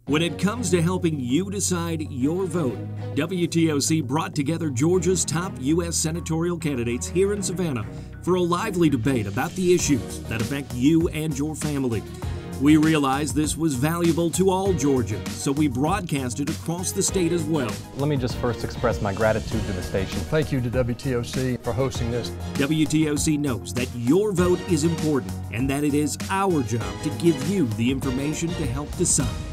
When it comes to helping you decide your vote, WTOC brought together Georgia's top U.S. senatorial candidates here in Savannah for a lively debate about the issues that affect you and your family. We realized this was valuable to all Georgians, so we broadcast it across the state as well. Let me just first express my gratitude to the station. Thank you to WTOC for hosting this. WTOC knows that your vote is important and that it is our job to give you the information to help decide.